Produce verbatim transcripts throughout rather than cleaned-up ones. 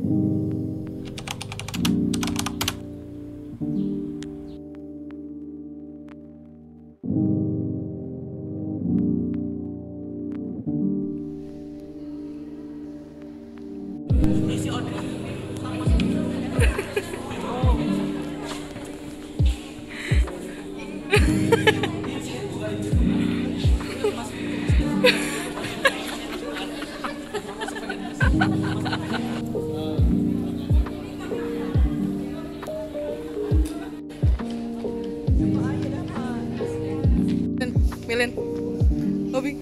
Milin, Obi.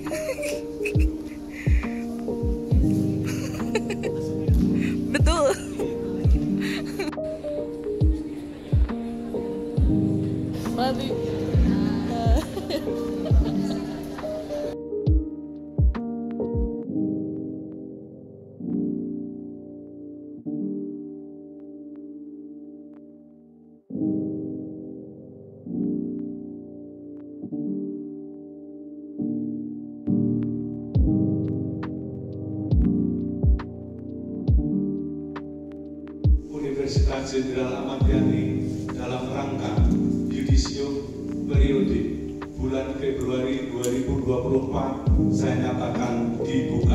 Betul. Mati. Universitas Jenderal Ahmad Yani dalam rangka yudisium periode bulan Februari dua ribu dua puluh empat saya nyatakan dibuka.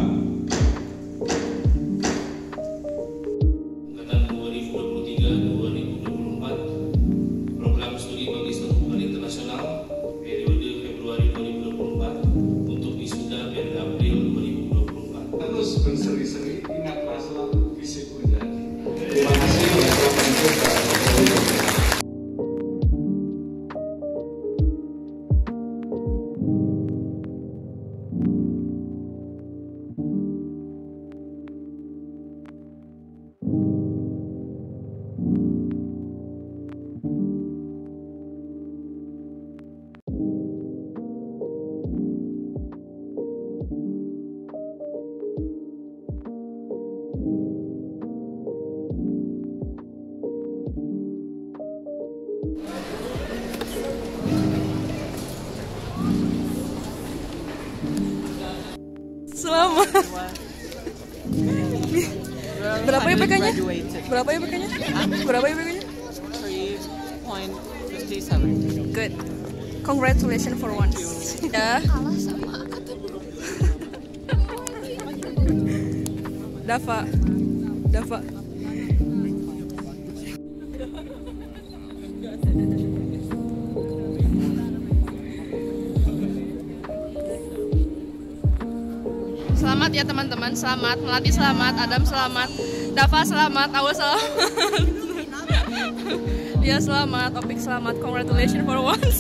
Angkatan dua ribu dua puluh tiga dua ribu dua puluh empat program studi Magister Hubungan Internasional periode Februari dua ribu dua puluh empat untuk wisuda periode April dua ribu dua puluh empat. Terus berseri-seri ingatlah selalu fisik menjadi. Terima kasih yang telah mencoba. Selamat. Berapa I P K-nya? Berapa I P K-nya? Berapa I P K-nya? three point five seven. Good. Congratulations for once. Ya. Kalah sama angkatan dulu. Dava. Dava. Selamat ya teman-teman, selamat. Melati selamat, Adam selamat, Dava selamat, Aul selamat. Dia selamat, Topik selamat. Congratulations for once.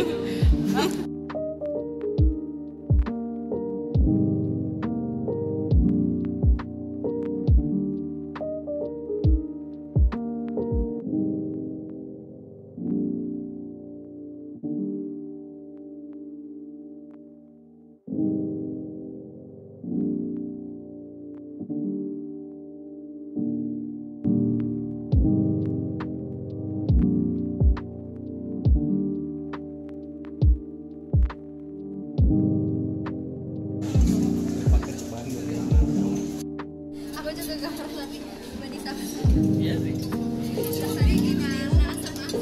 Aku juga gak pernah lagi banding sama. Iya sih. Rasanya gimana sama aku?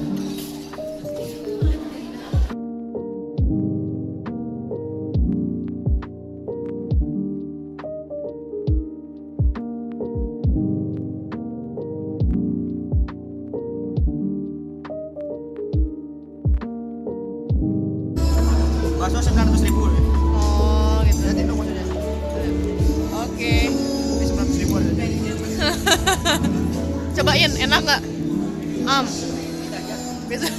Bakso sembilan ratus ribu. Oh gitu. Jadi itu maksudnya. Oke. Ini sembilan ratus ribu. Cobain, enak nggak? Am. Bisa.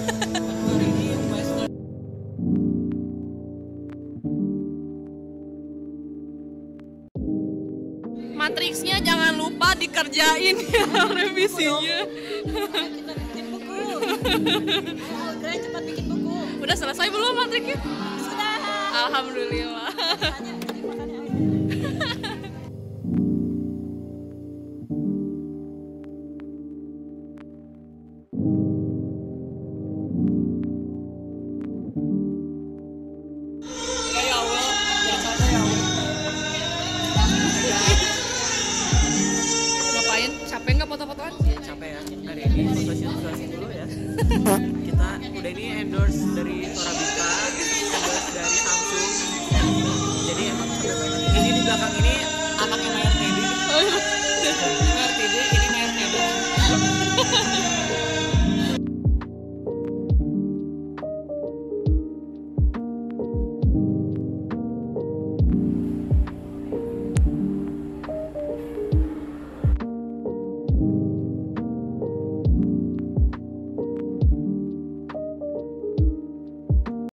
Matriksnya jangan lupa dikerjain ya revisinya. Kita bikin buku. Keren cepat bikin buku. Udah selesai belum matriknya? Sudah. Alhamdulillah. Makanya, jadi makanya. Kita udah ini endorse dari Torabika, endorse dari Samsung. Jadi emang sampai banyak. Ini di belakang ini anaknya Mayor Teddy.